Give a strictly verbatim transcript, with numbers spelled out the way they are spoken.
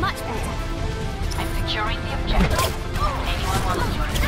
Much better. I'm securing the objective. Anyone want to join?